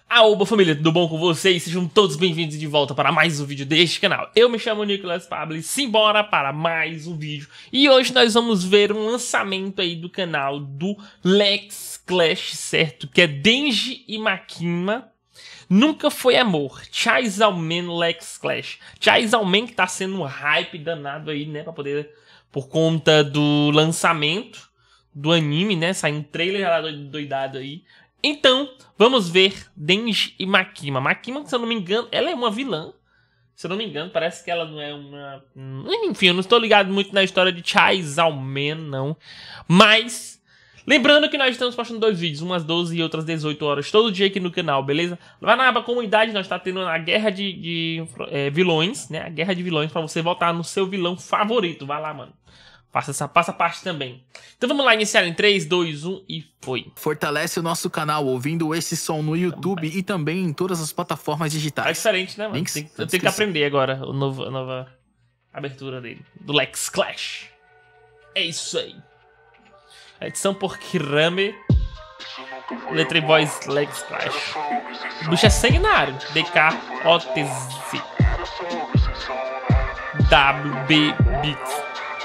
Aoba família, tudo bom com vocês? Sejam todos bem-vindos de volta para mais um vídeo deste canal. Eu me chamo Nicolas Pablo e simbora para mais um vídeo. E hoje nós vamos ver um lançamento aí do canal do Lex Clash, certo? Que é Denji e Makima. Nunca Foi Amor, Chainsaw Man Lex Clash. Chainsaw Man que tá sendo um hype danado aí, né? Por conta do lançamento do anime, né? Saindo um trailer já doidado aí. Então, vamos ver Denji e Makima. Makima, se eu não me engano, ela é uma vilã. Se eu não me engano, parece que ela não é uma... Enfim, eu não estou ligado muito na história de Chainsaw Man, não. Mas, lembrando que nós estamos postando 2 vídeos, umas 12 e outras 18 horas, todo dia aqui no canal, beleza? Lá na aba comunidade, nós estamos tendo a guerra de vilões, né? A guerra de vilões, pra você votar no seu vilão favorito. Vai lá, mano. Passa parte também. Então vamos lá iniciar em 3, 2, 1 e foi. Fortalece o nosso canal ouvindo esse som no YouTube e também em todas as plataformas digitais. É diferente, né, mano? Eu tenho que aprender agora a nova abertura dele. Do Lex Clash. É isso aí. A edição por Kirame. Letra e voz Lex Clash. O bicho é sanguinário. DK OTZ. WB Beats.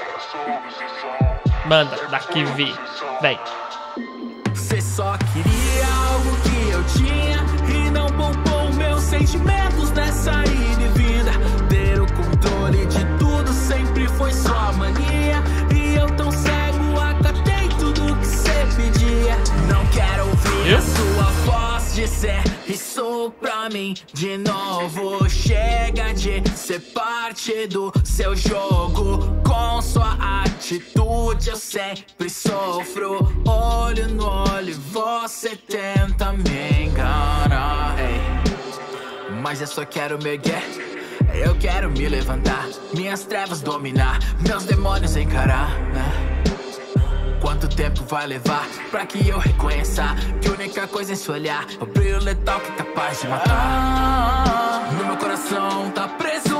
Manda, daqui vem. Vem. Você só queria algo que eu tinha e não poupou meus sentimentos nessa ida e vinda. Ter o controle de tudo sempre foi sua mania e eu tão cego acatei tudo que você pedia. Não quero ouvir a sua voz dizer isso pra mim de novo. Chega de ser parte do seu jogo. Com sua atitude eu sempre sofro. Olho no olho, você tenta me enganar, mas eu só quero me erguer. Eu quero me levantar, minhas trevas dominar, meus demônios encarar, né? Quanto tempo vai levar pra que eu reconheça que a única coisa em seu olhar é o brilho letal que é capaz de matar? No meu coração tá preso.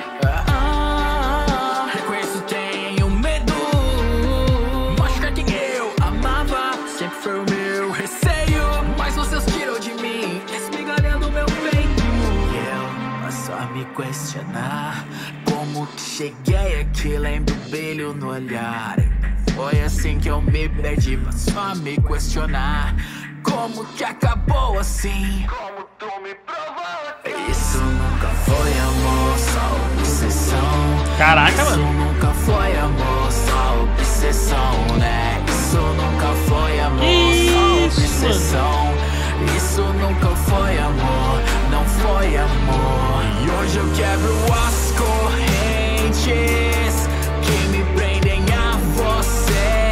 Reconheço, tenho medo. Machucar quem eu amava sempre foi o meu receio, mas vocês tiram de mim, esmigalhando meu peito. E eu passo a me questionar como que cheguei aqui, lembro o brilho no olhar. Foi assim que eu me perdi, passou a me questionar como que acabou assim. Como tu me provou. Isso nunca foi amor, só obsessão. Caraca, isso mano. Isso nunca foi amor, só obsessão, né? Isso nunca foi amor, só obsessão. Isso nunca foi amor, não foi amor. E hoje eu quebro as correntes que me prendem a você.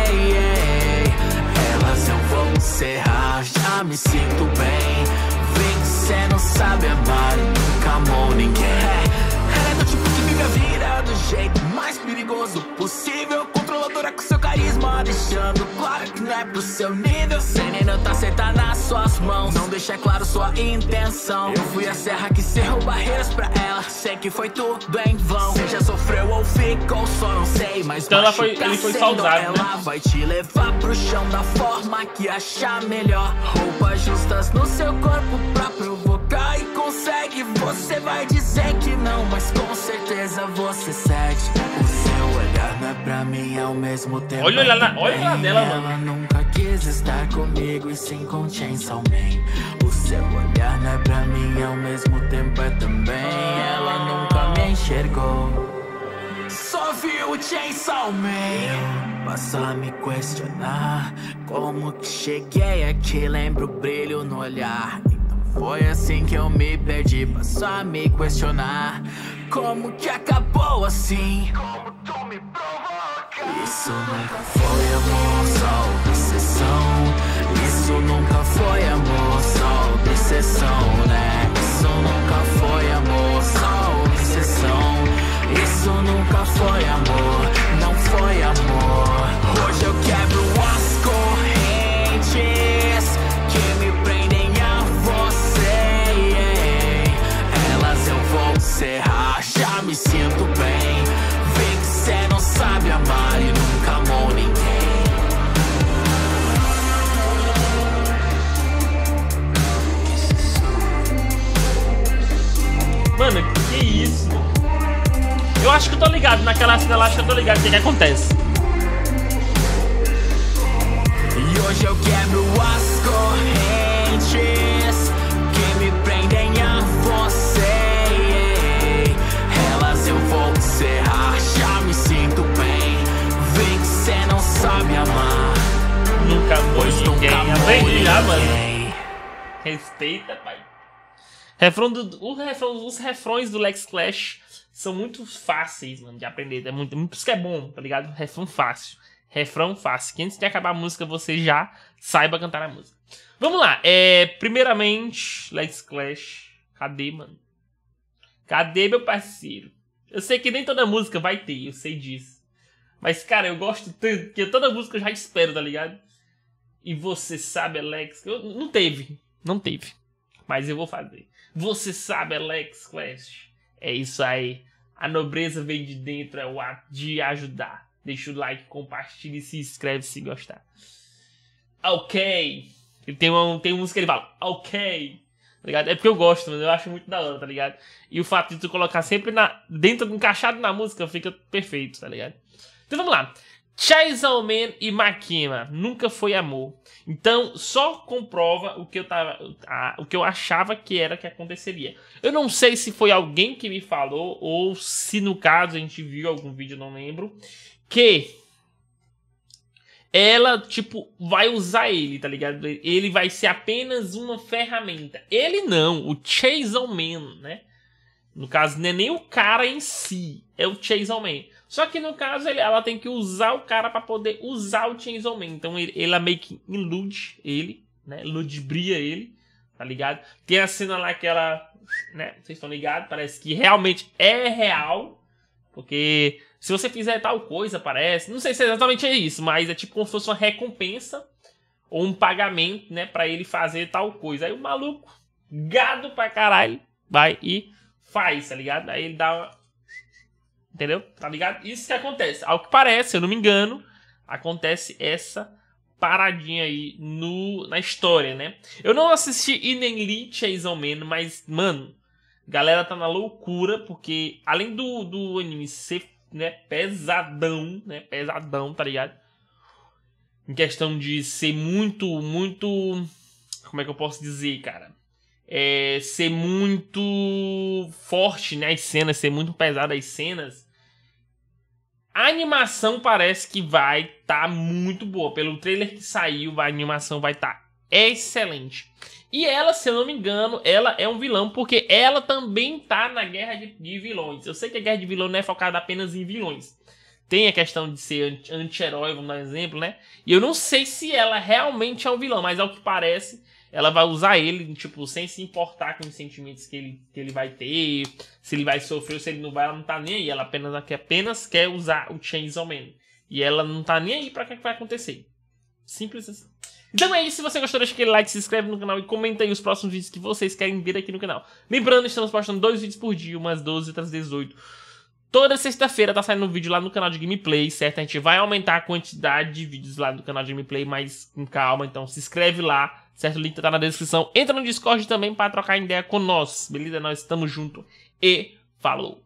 Elas eu vou encerrar, já me sinto bem. Vem que cê não sabe amar e nunca amou ninguém. Ela é do tipo que vive a vida do jeito mais perigoso possível, controladora com seu carisma, deixando claro que não é pro seu nível. Sem nem notar, cê tá nas suas mãos, não deixa claro sua intenção. Eu fui a serra que cerrou barreiras pra ela, sei que foi tudo em vão. Cê já sofreu ou ficou só, não sei, mas então ele foi só usado, ela, né? Vai te levar pro chão da forma que achar melhor. Roupas justas no seu corpo pra provocar e consegue. Você vai dizer que não, mas com certeza você cede. O seu olhar não é pra mim ao mesmo tempo. Olha lá dela, mano. Ela nunca quis estar comigo e sim com Chainsaw Man. O seu olhar não é pra mim ao mesmo tempo é também. Ela nunca me enxergou, só viu o Chainsaw Man. Passo a me questionar como que cheguei aqui, lembro o brilho no olhar. Foi assim que eu me perdi, passo a me questionar como que acabou assim. Como tu me provoca. Isso nunca foi amor, só obsessão. Isso nunca foi amor, só obsessão, né? Isso nunca foi amor, só obsessão. Isso nunca foi amor, não foi amor. Hoje eu quebro as correntes que me prendem a você. Elas eu vou encerrar, já me sinto bem. Vê que cê não sabe amar e nunca amou ninguém. Que isso? Eu acho que eu tô ligado, naquela cena lá, acho que eu tô ligado o que acontece. E hoje eu quebro as correntes que me prendem a você. Elas eu vou encerrar, já me sinto bem. Vê que cê não sabe amar. Nunca foi ninguém. Aprendi já, mano. Ninguém. Respeita, pai. Os refrões do Lex Clash são muito fáceis, mano, de aprender. É muito isso que é bom, tá ligado? Refrão fácil. Refrão fácil. Que antes de acabar a música, você já saiba cantar a música. Vamos lá. Primeiramente, Lex Clash. Cadê, mano? Cadê, meu parceiro? Eu sei que nem toda música vai ter, eu sei disso. Mas, cara, eu gosto tanto que toda música eu já espero, tá ligado? E você sabe, Alex... Não teve. Mas eu vou fazer. Você sabe, Lex Clash. É isso aí. A nobreza vem de dentro, é o ato de ajudar. Deixa o like, compartilha e se inscreve se gostar. Ok. Tem música que ele fala, ok. Tá ligado? É porque eu gosto, mas eu acho muito da hora, tá ligado? E o fato de tu colocar sempre encaixado na música fica perfeito, tá ligado? Então vamos lá. Chainsaw Man e Makima, nunca foi amor. Então só comprova o que eu achava que era que aconteceria. Eu não sei se foi alguém que me falou ou se no caso a gente viu algum vídeo, não lembro, que ela tipo vai usar ele, tá ligado? Ele vai ser apenas uma ferramenta. Ele não, o Chainsaw Man, né? No caso, não é nem o cara em si, é o Chainsaw Man. Só que no caso, ela tem que usar o cara pra poder usar o Chainsaw Man. Então ela meio que ilude ele, né? Ludibria ele, tá ligado? Tem a cena lá que ela, né? Vocês estão ligados? Parece que realmente é real. Porque se você fizer tal coisa, parece... Não sei se exatamente é isso, mas é tipo como se fosse uma recompensa ou um pagamento, né? Pra ele fazer tal coisa. Aí o maluco, gado pra caralho, vai e faz, tá ligado? Aí ele dá uma... Entendeu? Tá ligado? Isso que acontece. Ao que parece, se eu não me engano, acontece essa paradinha aí na história, né? Eu não assisti e nem li Chainsaw Man, mas, mano, galera tá na loucura, porque além do anime ser, né, pesadão, tá ligado? Em questão de ser muito... Como é que eu posso dizer, cara? Ser muito forte, né, as cenas, ser muito pesado as cenas. A animação parece que vai estar muito boa. Pelo trailer que saiu, a animação vai estar excelente. E ela, se eu não me engano, ela é um vilão, porque ela também tá na guerra de vilões. Eu sei que a guerra de vilões não é focada apenas em vilões. Tem a questão de ser anti-herói, vamos dar um exemplo, né? E eu não sei se ela realmente é um vilão, mas ao que parece... Ela vai usar ele, tipo, sem se importar com os sentimentos que ele vai ter, se ele vai sofrer ou se ele não vai, ela não tá nem aí. Ela apenas quer usar o Chainsaw Man. E ela não tá nem aí pra que vai acontecer. Simples assim. Então é isso, se você gostou, deixa aquele like, se inscreve no canal e comenta aí os próximos vídeos que vocês querem ver aqui no canal. Lembrando, estamos postando 2 vídeos por dia, umas 12 e outras 18. Toda sexta-feira tá saindo um vídeo lá no canal de gameplay, certo? A gente vai aumentar a quantidade de vídeos lá no canal de gameplay, mas com calma. Então se inscreve lá, certo? O link tá na descrição. Entra no Discord também pra trocar ideia com nós, beleza? Nós estamos juntos e falou!